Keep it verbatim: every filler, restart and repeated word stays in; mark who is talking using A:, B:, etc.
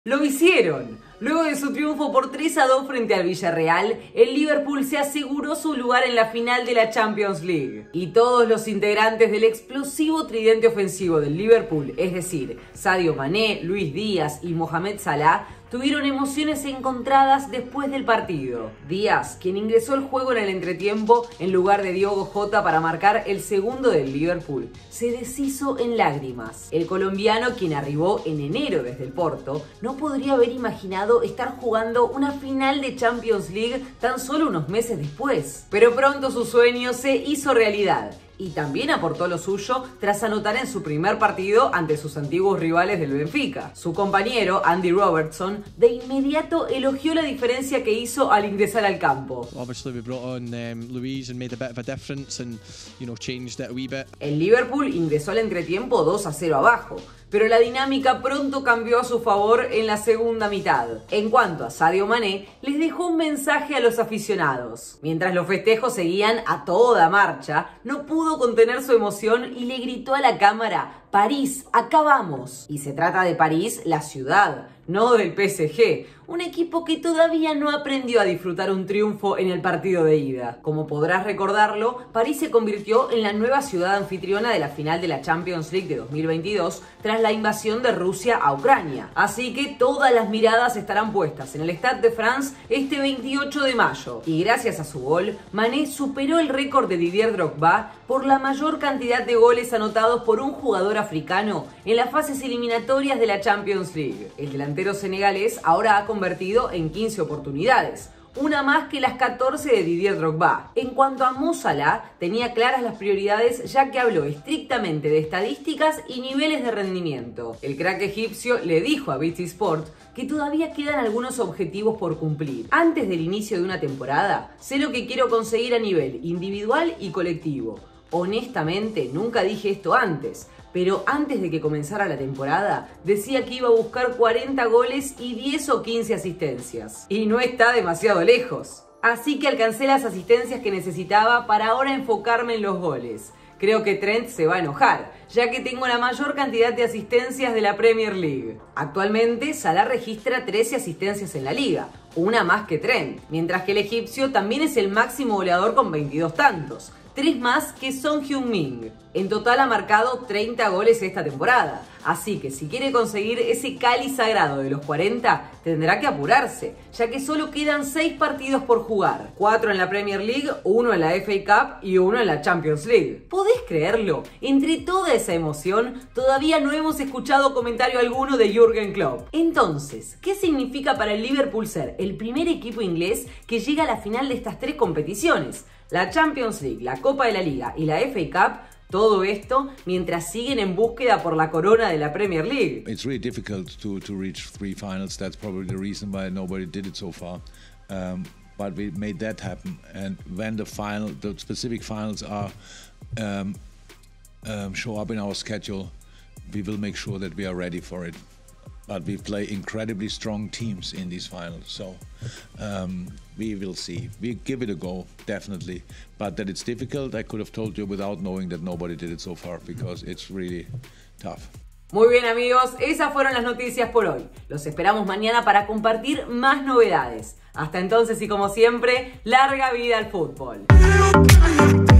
A: Lo hicieron. Luego de su triunfo por tres a dos frente al Villarreal, el Liverpool se aseguró su lugar en la final de la Champions League. Y todos los integrantes del explosivo tridente ofensivo del Liverpool, es decir, Sadio Mané, Luis Díaz y Mohamed Salah, tuvieron emociones encontradas después del partido. Díaz, quien ingresó al juego en el entretiempo en lugar de Diogo Jota para marcar el segundo del Liverpool, se deshizo en lágrimas. El colombiano, quien arribó en enero desde el Porto, no podría haber imaginado estar jugando una final de Champions League tan solo unos meses después. Pero pronto su sueño se hizo realidad. Y también aportó lo suyo tras anotar en su primer partido ante sus antiguos rivales del Benfica. Su compañero, Andy Robertson, de inmediato elogió la diferencia que hizo al ingresar al campo. El Liverpool ingresó al entretiempo dos a cero abajo, pero la dinámica pronto cambió a su favor en la segunda mitad. En cuanto a Sadio Mané, les dejó un mensaje a los aficionados. Mientras los festejos seguían a toda marcha, no pudo contener su emoción y le gritó a la cámara: París, acá vamos. Y se trata de París, la ciudad, no del P S G, un equipo que todavía no aprendió a disfrutar un triunfo en el partido de ida. Como podrás recordarlo, París se convirtió en la nueva ciudad anfitriona de la final de la Champions League de dos mil veintidós tras la invasión de Rusia a Ucrania. Así que todas las miradas estarán puestas en el Stade de France este veintiocho de mayo. Y gracias a su gol, Mané superó el récord de Didier Drogba por la mayor cantidad de goles anotados por un jugador africano en las fases eliminatorias de la Champions League. El delantero senegalés ahora ha convertido en quince oportunidades, una más que las catorce de Didier Drogba. En cuanto a Mo Salah, tenía claras las prioridades, ya que habló estrictamente de estadísticas y niveles de rendimiento. El crack egipcio le dijo a B T Sport que todavía quedan algunos objetivos por cumplir. Antes del inicio de una temporada, sé lo que quiero conseguir a nivel individual y colectivo. Honestamente, nunca dije esto antes, pero antes de que comenzara la temporada, decía que iba a buscar cuarenta goles y diez o quince asistencias. Y no está demasiado lejos. Así que alcancé las asistencias que necesitaba para ahora enfocarme en los goles. Creo que Trent se va a enojar, ya que tengo la mayor cantidad de asistencias de la Premier League. Actualmente, Salah registra trece asistencias en la liga, una más que Trent, mientras que el egipcio también es el máximo goleador con veintidós tantos. Tres más que Son Heung-min. En total ha marcado treinta goles esta temporada. Así que si quiere conseguir ese cáliz sagrado de los cuarenta, tendrá que apurarse, ya que solo quedan seis partidos por jugar. cuatro en la Premier League, uno en la F A Cup y uno en la Champions League. ¿Podés creerlo? Entre toda esa emoción, todavía no hemos escuchado comentario alguno de Jürgen Klopp. Entonces, ¿qué significa para el Liverpool ser el primer equipo inglés que llega a la final de estas tres competiciones? La Champions League, la Copa de la Liga y la F A Cup, todo esto mientras siguen en búsqueda por la corona de la Premier League.
B: It's really difficult to, to reach three finals. That's probably the reason why nobody did it so far. Um, but we made that happen. And when the final, the specific finals are um, um, show up in our schedule, we will make sure that we are ready for it. But we play incredibly strong teams in these finals, so um, we will see. We give it a go, definitely. But that it's difficult, I could have told you without knowing that nobody did it so far, because it's really tough.
A: Muy bien, amigos, esas fueron las noticias por hoy. Los esperamos mañana para compartir más novedades. Hasta entonces y como siempre, larga vida al fútbol.